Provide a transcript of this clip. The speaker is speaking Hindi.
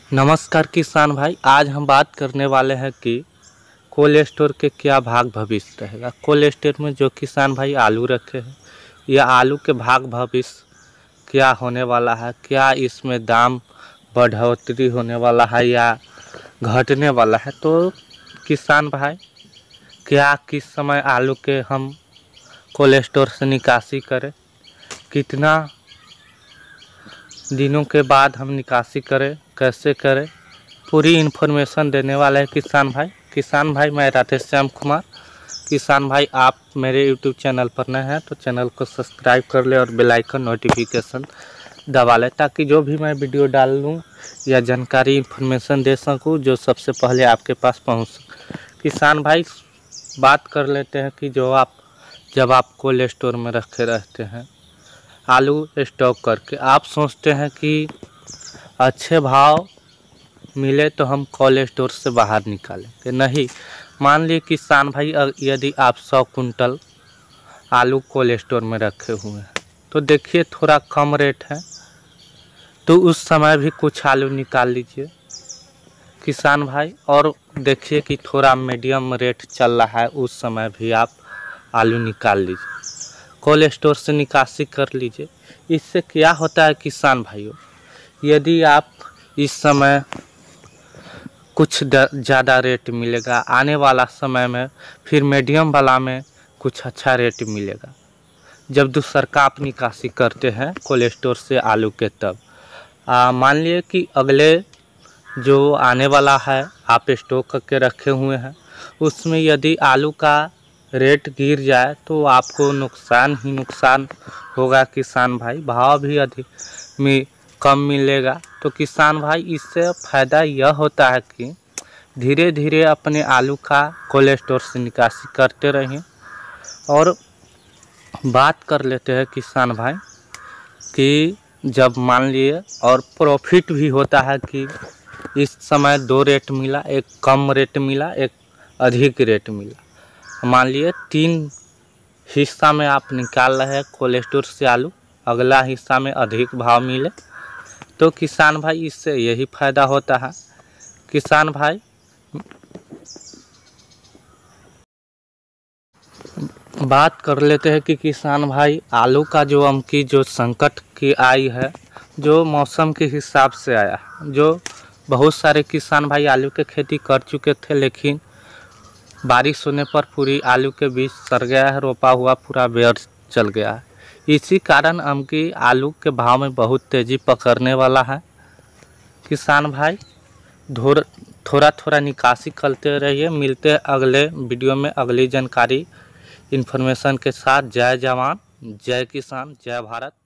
नमस्कार किसान भाई, आज हम बात करने वाले हैं कि कोल्ड स्टोर के क्या भाग भविष्य रहेगा। कोल्ड स्टोर में जो किसान भाई आलू रखे हैं, यह आलू के भाग भविष्य क्या होने वाला है, क्या इसमें दाम बढ़ोतरी होने वाला है या घटने वाला है। तो किसान भाई, क्या किस समय आलू के हम कोल्ड स्टोर से निकासी करें, कितना दिनों के बाद हम निकासी करें, कैसे करें, पूरी इन्फॉर्मेशन देने वाला है किसान भाई मैं राधेश्याम कुमार। किसान भाई, आप मेरे यूट्यूब चैनल पर नए हैं तो चैनल को सब्सक्राइब कर ले और बेल आइकन नोटिफिकेशन दबा लें, ताकि जो भी मैं वीडियो डाल लूँ या जानकारी इन्फॉर्मेशन दे सकूँ जो सबसे पहले आपके पास पहुँच। किसान भाई, बात कर लेते हैं कि जब आप कोल्ड स्टोर में रखे रहते हैं आलू स्टॉक करके, आप सोचते हैं कि अच्छे भाव मिले तो हम कोल्ड स्टोर से बाहर निकालेंगे। नहीं, मान लीजिए किसान भाई, यदि आप 100 कुंटल आलू कोल्ड स्टोर में रखे हुए हैं तो देखिए थोड़ा कम रेट है, तो उस समय भी कुछ आलू निकाल लीजिए किसान भाई। और देखिए कि थोड़ा मीडियम रेट चल रहा है, उस समय भी आप आलू निकाल लीजिए, कोल्ड स्टोर से निकासी कर लीजिए। इससे क्या होता है किसान भाइयों, यदि आप इस समय कुछ ज़्यादा रेट मिलेगा, आने वाला समय में फिर मीडियम वाला में कुछ अच्छा रेट मिलेगा। जब दूसर का आप निकासी करते हैं कोल्ड स्टोर से आलू के, तब मान लिए कि अगले जो आने वाला है आप स्टॉक करके रखे हुए हैं, उसमें यदि आलू का रेट गिर जाए तो आपको नुकसान ही नुकसान होगा किसान भाई, भाव भी अधिक में कम मिलेगा। तो किसान भाई, इससे फ़ायदा यह होता है कि धीरे धीरे अपने आलू का कोल्ड स्टोर से निकासी करते रहें। और बात कर लेते हैं किसान भाई कि जब मान लिए और प्रॉफिट भी होता है कि इस समय 2 रेट मिला, एक कम रेट मिला, एक अधिक रेट मिला। मान लिए 3 हिस्सा में आप निकाल रहे हैं कोल्ड स्टोर से आलू, अगला हिस्सा में अधिक भाव मिले, तो किसान भाई इससे यही फ़ायदा होता है। किसान भाई, बात कर लेते हैं कि किसान भाई आलू का जो संकट की आई है, जो मौसम के हिसाब से आया, जो बहुत सारे किसान भाई आलू के खेती कर चुके थे, लेकिन बारिश होने पर पूरी आलू के बीज सड़ गया है, रोपा हुआ पूरा व्यर्थ चल गया है। इसी कारण अमकी आलू के भाव में बहुत तेज़ी पकड़ने वाला है। किसान भाई, थोड़ा थोड़ा निकासी करते रहिए। मिलते हैं अगले वीडियो में अगली जानकारी इन्फॉर्मेशन के साथ। जय जवान, जय किसान, जय भारत।